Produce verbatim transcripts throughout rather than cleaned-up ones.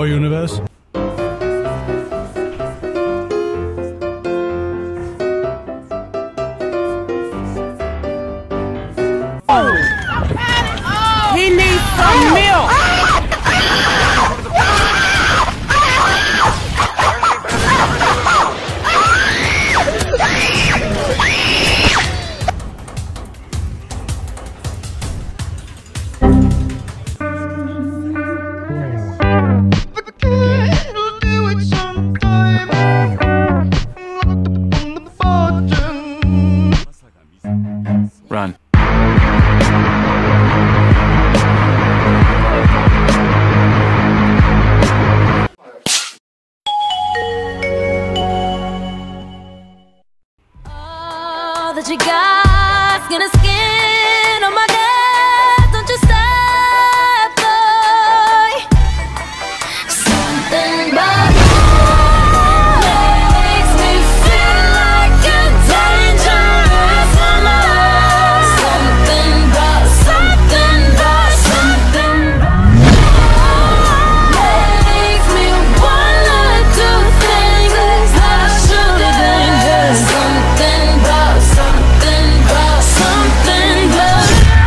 our universe. He needs some milk! Run. All that you got, skin and skin on my neck. Don't you stop, boy. Something about you makes me feel like a dangerous woman. Something about, something about, something about makes me wanna do things that I shouldn't do. Something about, something about, something about.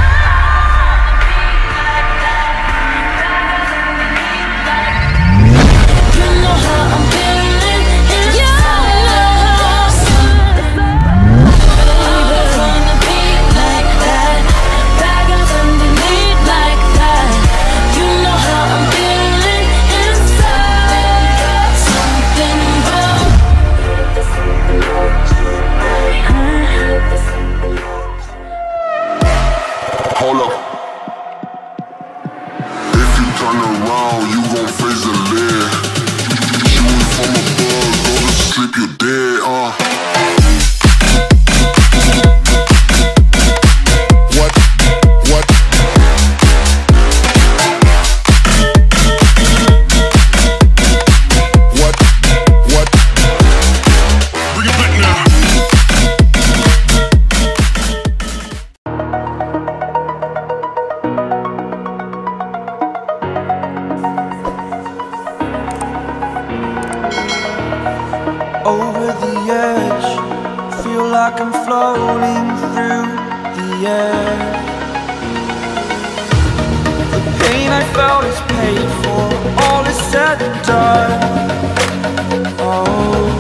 You know how I'm feeling inside. Baby, from the beat like that, bag up underneath like that. You know how I'm feeling inside. Something about. Hold up. If you turn around, you gon' face the lid. Shooting from above, go to sleep, you dead, uh. What? What? What? What? Bring it back now. Over the edge, feel like I'm floating through the air. The pain I felt is paid for, all is said and done. Oh,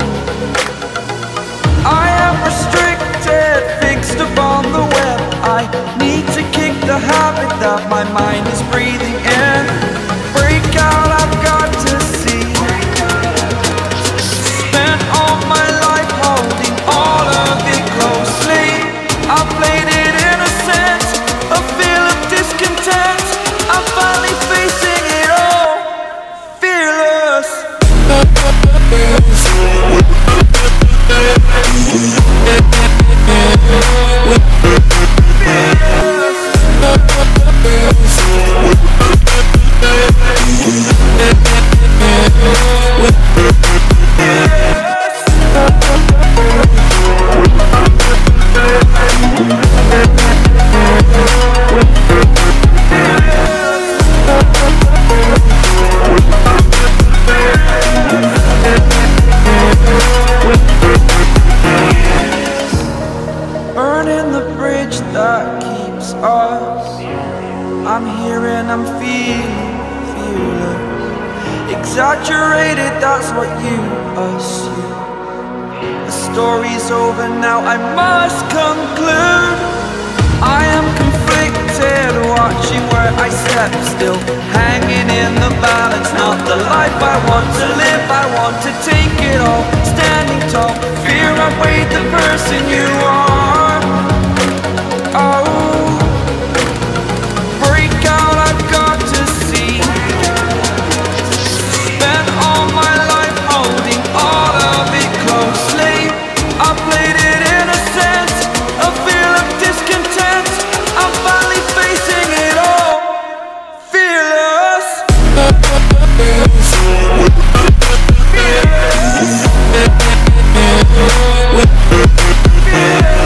I am restricted, fixed upon the web. I need to kick the habit that my mind is breathing in. Break out, I've got to see. Spent all my life holding all of it closely. I played it innocent, a feel of discontent. I'm finally facing it all, fearless. Burning the bridge that keeps us. I'm here and I'm feeling, feeling exaggerated, that's what you assume. The story's over now, I must conclude. I am conflicted, watching where I step still, hanging in the balance. Not the life I want to live, I want to take it all. Standing tall, fear outweighed the person you are. Oh, break out, I've got to see. Spent all my life holding all of it closely. I played it innocent, a feel of discontent. I'm finally facing it all, fearless. Fearless.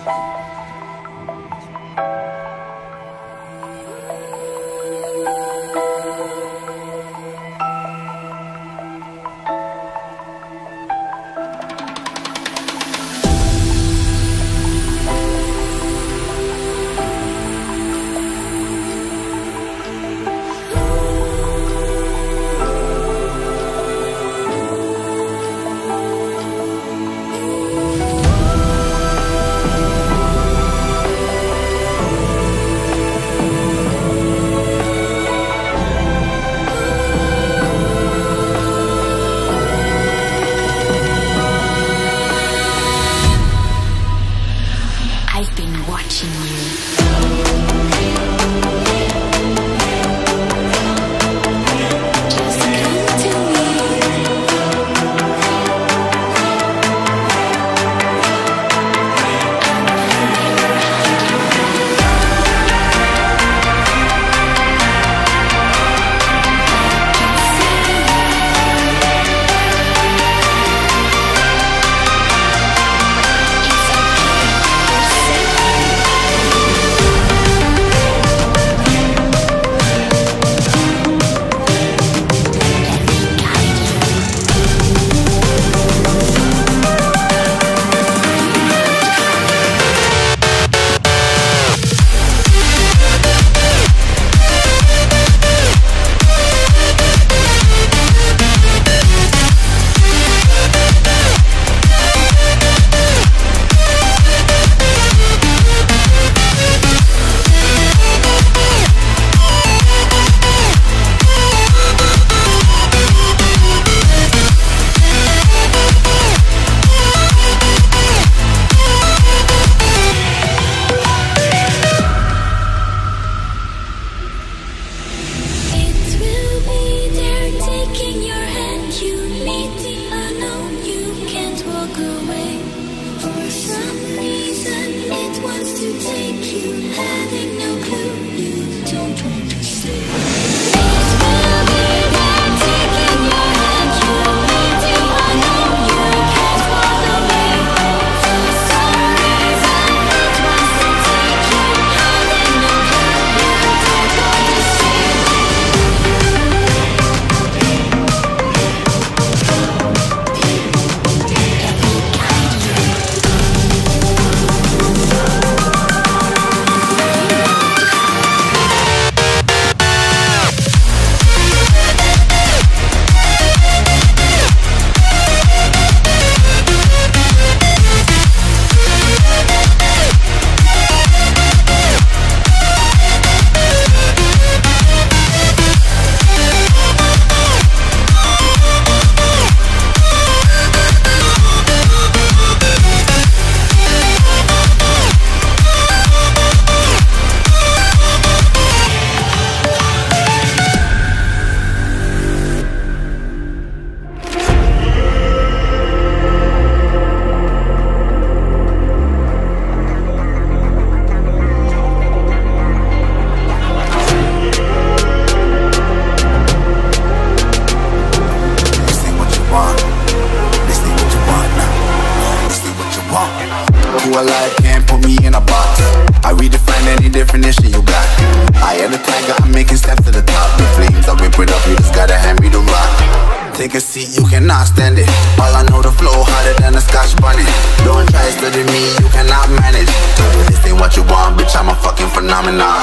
who alive can't put me in a box. I redefine any definition you got. I am the tiger, I'm making steps to the top. The flames, I whip it up, you just gotta hand me the rock. Take a seat, you cannot stand it. All I know, the flow harder than a scotch bunny. Don't try study me, you cannot manage. This ain't what you want, bitch, I'm a fucking phenomenon.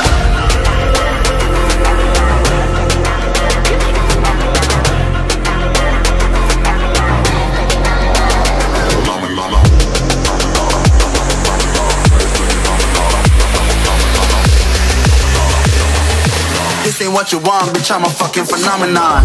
This ain't what you want, bitch, I'm a fucking phenomenon.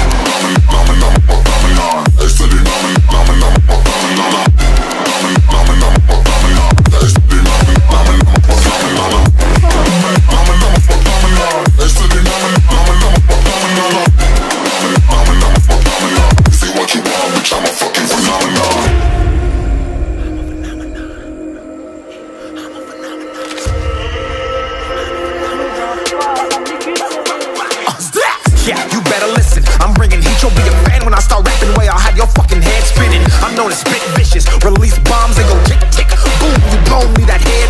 Yeah, you better listen. I'm bringing heat, you'll be a fan when I start rapping. Way I'll have your fucking head spinning. I'm known as spit vicious, release bombs and go tick tick boom. You blow me that head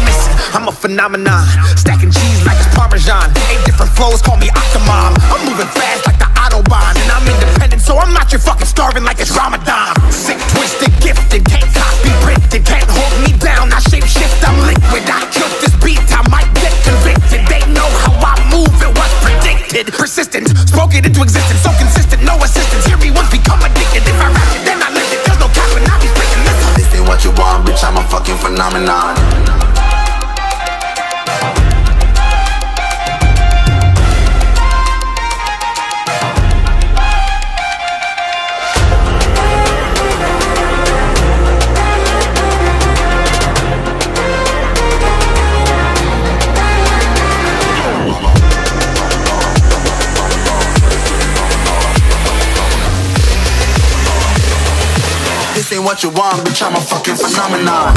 phenomenon. Stacking cheese like it's Parmesan. Eight different flows, call me Octomom. I'm moving fast like the Autobahn, and I'm independent, so I'm not your fucking starving like it's Ramadan. Sick, twisted, gifted, can't copy, printed, can't hold me down. I shape shift, I'm liquid. I killed this beat, I might get convicted. They know how I move, it was predicted. Persistent, spoke it into existence, so consistent, no assistance. Hear me once, become addicted. If I rap it, then I live it. There's no cap when I be speaking this. This ain't what you want, bitch, I'm a fucking phenomenon. This ain't what you want, bitch, I'm a fucking phenomenon.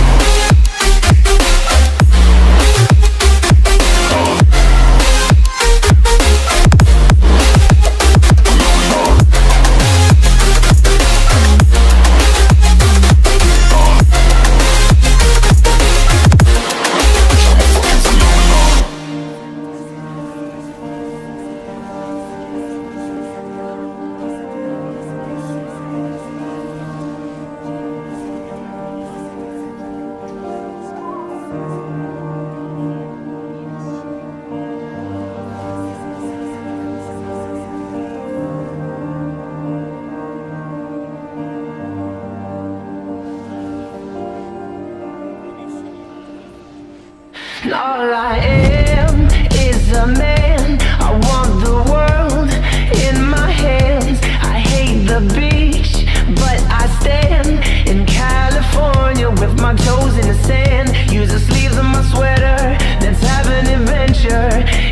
All I am is a man. I want the world in my hands. I hate the beach, but I stand in California with my toes in the sand. Use the sleeves of my sweater, let's have an adventure.